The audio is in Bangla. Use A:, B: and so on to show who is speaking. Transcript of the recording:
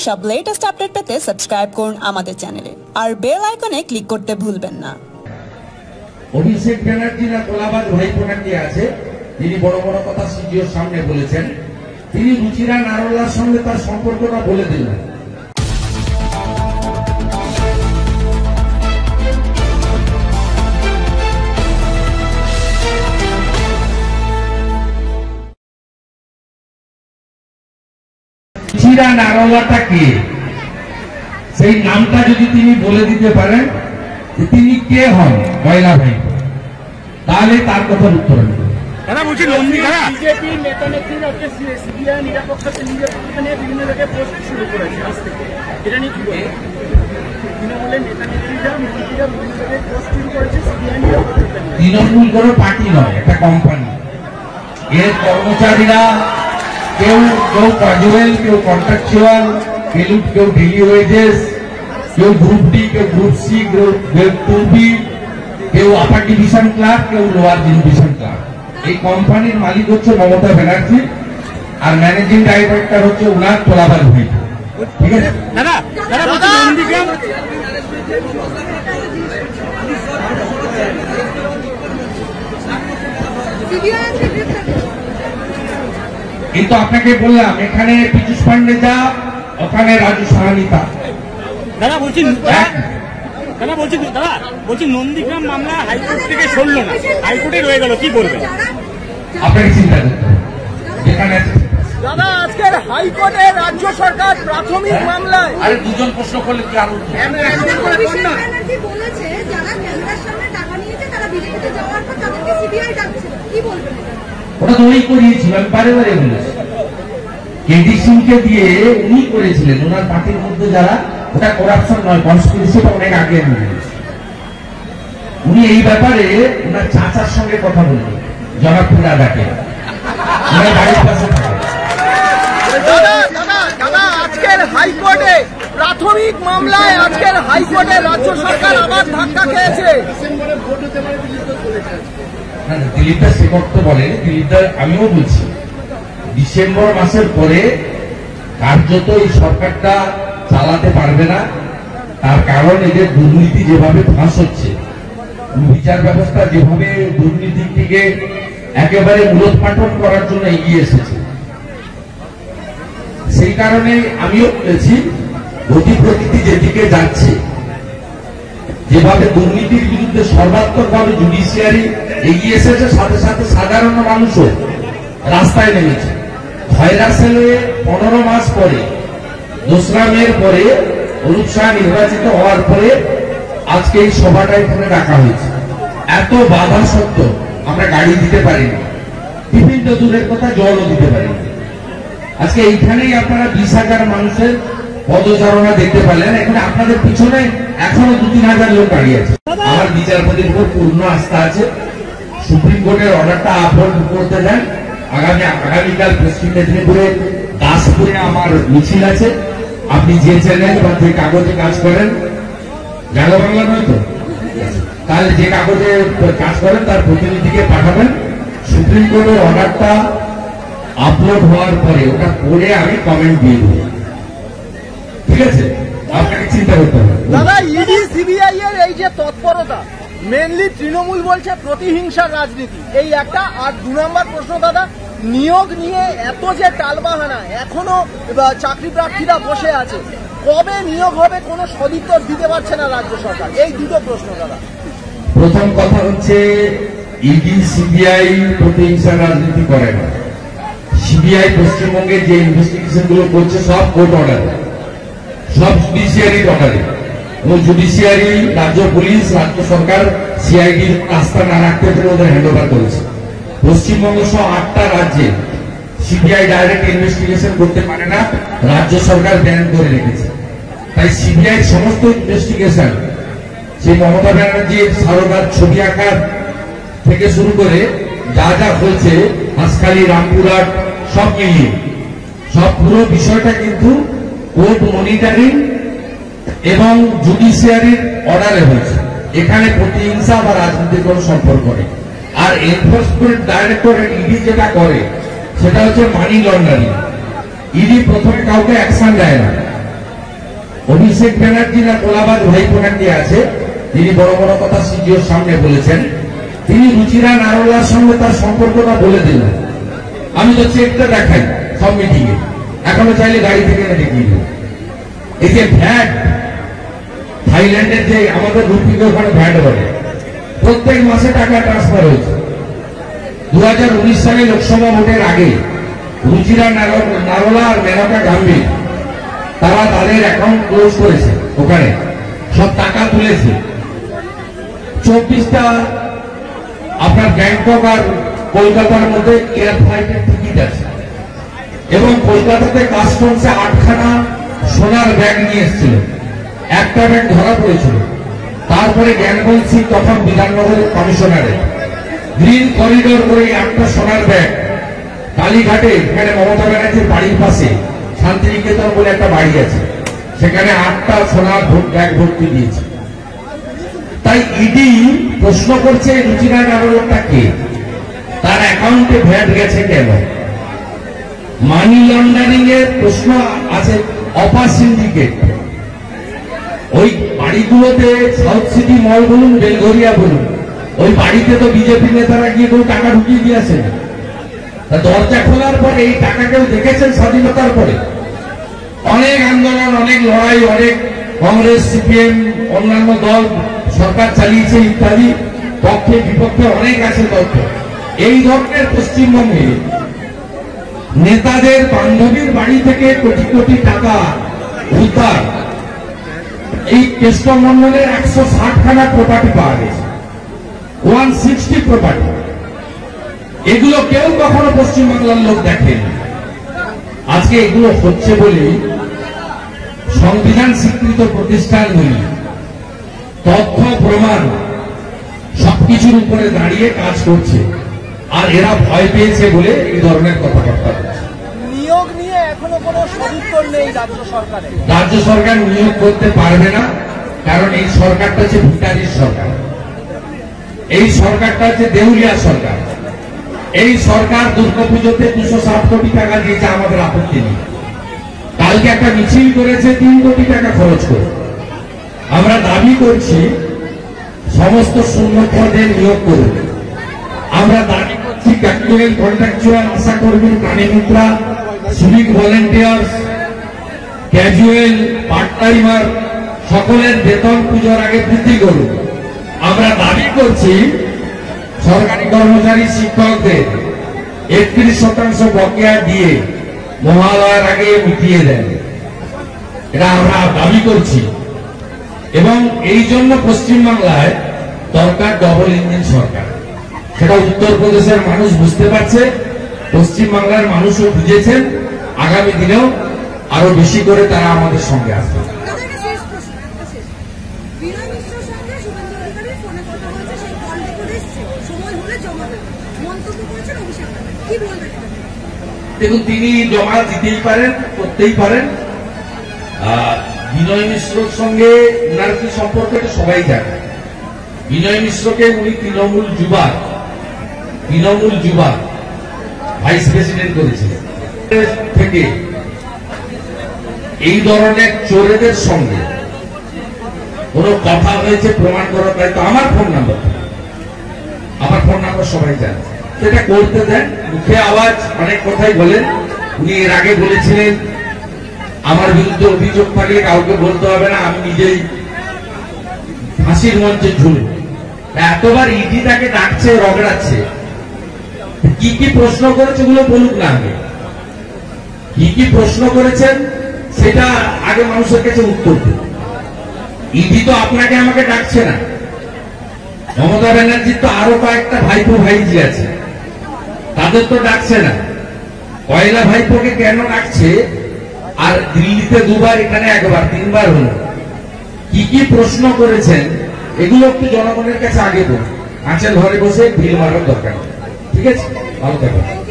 A: সব লেটেস্ট আপডেট পেতে সাবস্ক্রাইব করুন আমাদের চ্যানেলে আর বেল আইকনে ক্লিক করতে ভুলবেন না।
B: অভিষেক ব্যানার্জি না কোলাবাজ ভাইপোনাটি আছে, তিনি বড় বড় কথা সিজিওর সামনে বলেছেন। তিনি রুচিরা নারোলার সঙ্গে তার সম্পর্কটা বলে দিলেন। রুচিরা নারোলাটা কে, সেই নামটা যদি তিনি বলে দিতে পারেন যে তিনি কে হন ময়লা ভাই, তাহলে তার কথার উত্তর নেবেন।
C: বিজেপি নেতা নেত্রীরা সিবিআই নিরাপত্তাকে নিয়ে বিভিন্ন জায়গায় পোস্ট শুরু করেছে আজ থেকে, এটা নিয়ে কি বলবেন? তৃণমূলের নেতা নেত্রীরা মন্ত্রীরা বিভিন্ন জায়গায় পোস্ট শুরু করেছে সিবিআই নিরাপত্তা।
B: তৃণমূল কোনো পার্টি নয়, একটা কোম্পানি। এর কর্মচারীরা কেউ ক্যাজুয়াল, কেউ কন্ট্রাকচুয়াল, কেউ ডেইলি ওয়েজেস, কেউ গ্রুপ ডি, কেউ গ্রুপ সি, কেউ গ্রুপ বি, কেউ আপার ডিভিশন ক্লার্ক, কেউ লোয়ার ডিভিশন ক্লার্ক। এই কোম্পানির মালিক হচ্ছে মমতা ব্যানার্জি, আর ম্যানেজিং ডাইরেক্টর হচ্ছে উনার তোলাবাজ ভাই। ঠিক আছে কিন্তু আপনাকে বললাম এখানে পীযূষ পান্ডে যা, ওখানে রাজু সাহানি তা।
C: দাদা বলছি নন্দীগ্রাম মামলা হাইকোর্ট থেকে সরল না, হাইকোর্টে রয়ে গেল, কি বলবেন?
B: আপনাকে চিন্তা করতে যেখানে
C: দাদা আজকের হাইকোর্টে রাজ্য সরকার প্রাথমিক মামলায়
B: আরে দুজন প্রশ্ন করলে কি আর
D: বলেছে যারা ক্যামেরার সামনে টাকা নিয়েছে তারা বিজেপিতে যাওয়ার পর তাদেরকে সিবিআই ডাকছে, কি বলবেন?
B: ওটা তো ওই করিয়েছিল, আমি বারে বারে বলেছি। কেডি সিংকে দিয়ে উনি করেছিলেন, ওনার পার্টির মধ্যে যারা, ওটা করাপশন নয়, কনস্পিরেসিটা অনেক আগে আমি বলেছি। উনি এই ব্যাপারে ওনার চাচার সঙ্গে কথা বললেন, জনপুরা ডাকে, ওনার বাড়ির পাশে থাকে।
C: আজকের হাইকোর্টে প্রাথমিক মামলায় আজকের হাইকোর্টে রাজ্য সরকার আবার ধাক্কা খেয়েছে।
B: দিলীপদা সে করতে বলে, দিলীপদা আমিও বলছি ডিসেম্বর মাসের পরে কার্যত এই সরকারটা চালাতে পারবে না। তার কারণ এদের দুর্নীতি যেভাবে ফাঁস হচ্ছে, বিচার ব্যবস্থা যেভাবে দুর্নীতিটিকে একেবারে মূলোৎপাটন করার জন্য এগিয়ে এসেছে, সেই কারণে আমিও বলেছি গতি প্রকৃতি যেদিকে যাচ্ছে, যেভাবে দুর্নীতির বিরুদ্ধে সর্বাত্মকভাবে জুডিশিয়ারি এগিয়ে এসেছে, সাথে সাথে সাধারণ মানুষও রাস্তায় নেমেছে। খয়রা সেলে 15 মাস পরে, 2রা মের পরে অরূপ শাহ নির্বাচিত হওয়ার পরে আজকে এই সভাটা এখানে ডাকা হয়েছে। এত বাধা সত্ত্বেও আমরা গাড়ি দিতে পারিনি, বিভিন্ন দূরের কথা জলও দিতে পারিনি। আজকে এইখানেই আপনারা 20,000 মানুষের পদচারণা দেখতে পেলেন। এখানে আপনাদের পিছনে এখনো 2-3 হাজার লোক দাঁড়িয়ে আছে। আমার বিচারপতির উপর পূর্ণ আস্থা আছে। সুপ্রিম কোর্টের অর্ডারটা আপলোড করতে দেন। আগামীকাল পশ্চিম মেদিনীপুরে দাসপুরে আমার মিছিল আছে। আপনি যে চ্যানেল বা যে কাগজে কাজ করেন, জাগো বাংলা নয় তো, তাহলে যে কাগজে কাজ করেন তার প্রতিনিধিকে পাঠাবেন। সুপ্রিম কোর্টের অর্ডারটা আপলোড হওয়ার পরে ওটা পড়ে আমি কমেন্ট দিয়ে দেব। ঠিক আছে, আপনাকে চিন্তা করতে হবে।
C: দাদা ইডি সিবিআই এর এই যে তৎপরতা, মেনলি তৃণমূল বলছে প্রতিহিংসার রাজনীতি, এই একটা। আর 2 নম্বর প্রশ্ন দাদা, নিয়োগ নিয়ে এত যে টালবাহানা, এখনো চাকরি প্রার্থীরা বসে আছে, কবে নিয়োগ হবে কোনো সদুত্তর দিতে পারছে না রাজ্য সরকার। এই দুটো প্রশ্ন দাদা।
B: প্রথম কথা হচ্ছে ইডি সিবিআই প্রতিহিংসার রাজনীতি করে না। সিবিআই পশ্চিমবঙ্গে যে ইনভেস্টিগেশন গুলো করছে সব কোর্ট অর্ডারে, সব জুডিশিয়ারির অর্ডারে। এবং জুডিশিয়ারি, রাজ্য পুলিশ, রাজ্য সরকার সিআইডি আস্থা না রাখতে পেরে ওদের হ্যান্ড ওভার করেছে। পশ্চিমবঙ্গ সহ 8টা রাজ্যে সিবিআই ডাইরেক্ট ইনভেস্টিগেশন করতে পারে না, রাজ্য সরকার ব্যান করে রেখেছে। তাই সিবিআই সমস্ত ইনভেস্টিগেশন, সেই মমতা ব্যানার্জির সারদার ছবি আঁকার থেকে শুরু করে যা যা হয়েছে, হাঁসখালি, রামপুরহাট, সব মিলিয়ে সব পুরো বিষয়টা কিন্তু কোর্ট মনিটরিং এবং জুডিশিয়ারির অর্ডারে হয়েছে। এখানে প্রতিহিংসা বা রাজনীতির কোন সম্পর্ক নেই। আর এনফোর্সমেন্ট ডাইরেক্টরেট ইডি যেটা করে সেটা হচ্ছে মানি লন্ডারিং। ইডি প্রথমে কাউকে অ্যাকশন দেয় না, অভিষেক ব্যানার্জি না কোলাবাজ ভাইপো নাকি আছে, তিনি বড় বড় কথা সিজিওর সামনে বলেছেন। তিনি রুচিরা নারোলার সঙ্গে তার সম্পর্কটা বলে দিলেন। আমি তো চেকটা দেখাই সব মিটিং এ, এখনো চাইলে গাড়ি থেকে এনে দেখিয়ে দেব। এই যে ভ্যাট, থাইল্যান্ডের যে আমাদের রুপিকে ওখানে ভ্যাট বলে, প্রত্যেক মাসে টাকা ট্রান্সফার হয়েছে। 2019 সালে লোকসভা ভোটের আগে রুচিরা নারোলা আর মেনকা গাম্ভীর তারা তাদের অ্যাকাউন্ট ক্লোজ করেছে, ওখানে সব টাকা তুলেছে। 24টা আপনার ব্যাংকক আর কলকাতার মধ্যে এয়ার ফ্লাইটের টিকিট আছে, এবং কলকাতাতে কাস্টমসে 8খানা সোনার ব্যাগ নিয়ে এসেছিল। একটা ব্যাগ ধরা পড়েছিল। তারপরে জ্ঞানবল সিং তখন বিধাননগরের কমিশনারে গ্রিন করিডোর করে 8টা সোনার ব্যাগ কালীঘাটে, এখানে মমতা ব্যানার্জির বাড়ির পাশে শান্তিনিকেতন বলে একটা বাড়ি আছে, সেখানে 8টা সোনার ব্যাগ ভর্তি দিয়েছে। তাই ইডি প্রশ্ন করছে রুচিরা নারোলাটা কে, তার অ্যাকাউন্টে ভ্যাট গেছে কেন। মানি লন্ডারিং এর প্রশ্ন আছে, অপার সিন্ডিকেট। ওই বাড়িগুলোতে সাউথ সিটি মল বলুন, বেলঘরিয়া বলুন, ওই বাড়িতে তো বিজেপি নেতারা গিয়ে কেউ টাকা ঢুকিয়ে দিয়েছে। দরজা খোলার পরে এই টাকা কেউ দেখেছেন? স্বাধীনতার পরে অনেক আন্দোলন, অনেক লড়াই, অনেক কংগ্রেস, সিপিএম, অন্যান্য দল সরকার চালিয়েছে ইত্যাদি, পক্ষে বিপক্ষে অনেক আছে তথ্য। এই ধরনের পশ্চিমবঙ্গে নেতাদের বান্ধবীর বাড়ি থেকে কোটি কোটি টাকা উদ্ধার, এই কেষ্টমন্ডলের 160খানা প্রপার্টি পাওয়া গেছে, 160 প্রপার্টি। এগুলো কেউ কখনো পশ্চিমবাংলার লোক দেখেনি। আজকে এগুলো হচ্ছে বলে সংবিধান স্বীকৃত প্রতিষ্ঠানগুলি তথ্য প্রমাণ সবকিছুর উপরে দাঁড়িয়ে কাজ করছে, আর এরা ভয় পেয়েছে বলে এই ধরনের কথাবার্তা বলছে।
C: নিয়োগ নিয়ে এখনো কোনো সদুত্তর নেই রাজ্য সরকারের।
B: রাজ্য সরকার নিয়োগ করতে পারবে না, কারণ এই সরকারটা হচ্ছে ভিখারির সরকার, এই সরকারটা হচ্ছে দেউলিয়া সরকার। এই সরকার দুর্গাপুজোতে 260 কোটি টাকা দিয়েছে, আমাদের আপত্তি নেই। কালকে একটা মিছিল করেছে 3 কোটি টাকা খরচ করে। আমরা দাবি করছি সমস্ত শূন্য পদে নিয়োগ করুন। আমরা দাবি করছি ক্যাজুয়াল, কন্ট্রাকচুয়াল, আশা কর্মী, প্রাণী মিত্রা, civic volunteers, casual, part timer সকলের বেতন পুজোর আগে বৃদ্ধি করুন। আমরা দাবি করছি সরকারি কর্মচারী, শিক্ষকদের 31% বকেয়া দিয়ে মহালয়ার আগে মিটিয়ে দেন, এটা আমরা দাবি করছি। এবং এই জন্য পশ্চিমবাংলায় দরকার ডবল ইঞ্জিন সরকার, সেটা উত্তরপ্রদেশের মানুষ বুঝতে পারছে, পশ্চিমবাংলার মানুষও বুঝেছেন। আগামী দিনেও আরো বেশি করে তারা আমাদের সঙ্গে আসবে। দেখুন, তিনি জমা দিতেই পারেন, করতেই পারেন। বিনয় মিশ্রর সঙ্গে উনার কি সম্পর্ক এটা সবাই জানে। বিনয় মিশ্রকে উনি তৃণমূল যুবা ভাইস প্রেসিডেন্ট করেছিলেন। থেকে এই ধরনের চোরেদের সঙ্গে কোন কথা হয়েছে প্রমাণ করার দায়িত্ব আমার ফোন নাম্বার সবাই জানে, সেটা করতে দেন। মুখে আওয়াজ অনেক কথাই বলেন। উনি এর আগে বলেছিলেন আমার বিরুদ্ধে অভিযোগ থাকলে কাউকে বলতে হবে না, আমি নিজেই ফাঁসির মঞ্চে ঝুলব। এতবার ইডি তাকে ডাকছে, রগড়াচ্ছে। কি কি প্রশ্ন করেছে ওগুলো বলুক না, আগে কি কি প্রশ্ন করেছেন সেটা আগে মানুষের কাছে উত্তর দিন। ইডি তো আপনাকে আমাকে ডাকছে না। মমতা ব্যানার্জির তো আরো কয়েকটা ভাইপো ভাইজি আছে, তাদের তো ডাকছে না। পয়লা ভাইপোকে কেন ডাকছে? আর দিল্লিতে 2বার, এখানে 1বার, 3বার হলো। কি কি প্রশ্ন করেছেন এগুলো একটু জনগণের কাছে আগে বলুন। আঁচের ঘরে বসে ভিড় মারার দরকার। ঠিক আছে, ভালো থাকবেন।